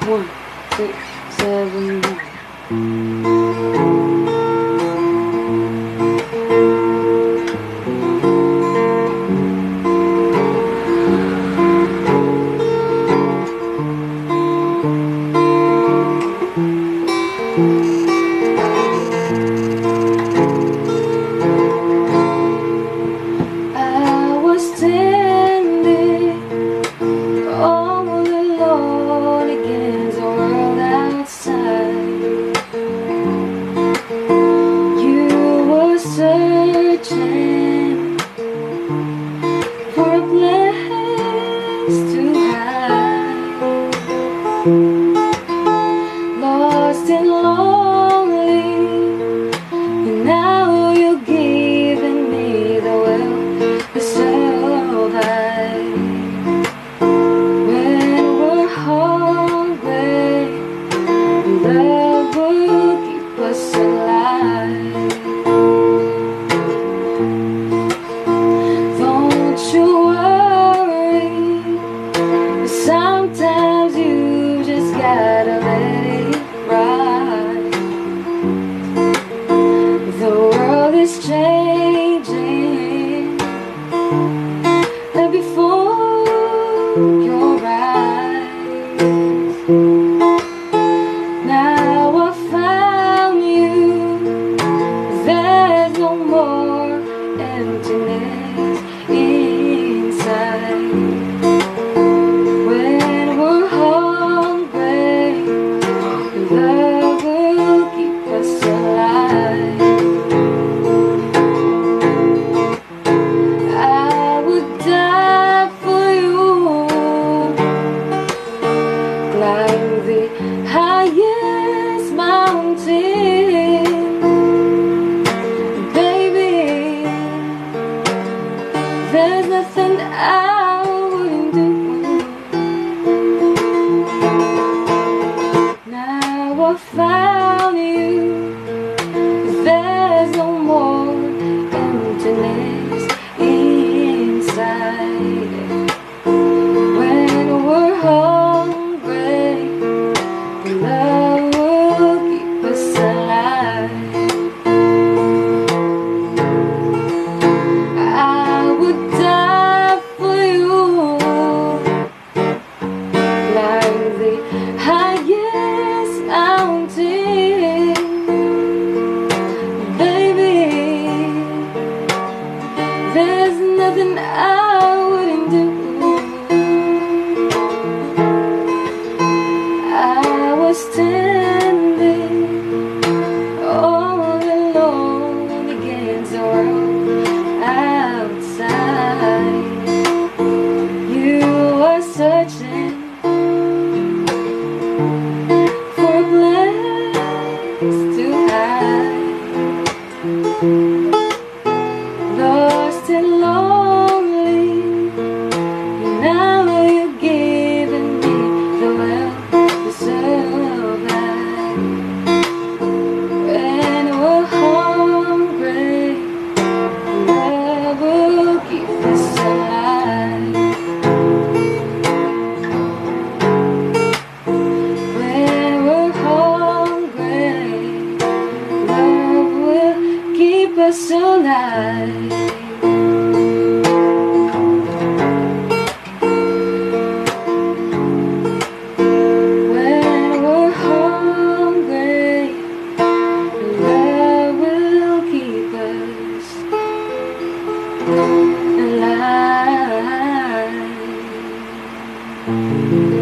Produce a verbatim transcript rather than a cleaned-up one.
One, six, seven, nine. I was standing all alone against the world outside. You were searching for a place to hide, lost and lonely, and now you're giving me the will to survive. When we're hungry, love will keep us alive. Don't you worry, sometimes you just gotta let it ride. The world is changing right before your eyes. Now I found you, there's no more emptiness inside. When we're hungry, love will keep us alive. I would die for you, climb the highest mountain, baby. There's nothing I wouldn't do. Now I found you, there's no more emptiness inside. When we're hungry, love will keep us alive. I would die for you, climb the highest mountain, baby. There's nothing I wouldn't do. I was standing all alone against the world outside. You were searching for a place to hide, lost and lonely, and now you're giving me the will to survive. When we're hungry, love will keep us alive. When we're hungry, love will keep us alive. When we're hungry, love will keep us alive.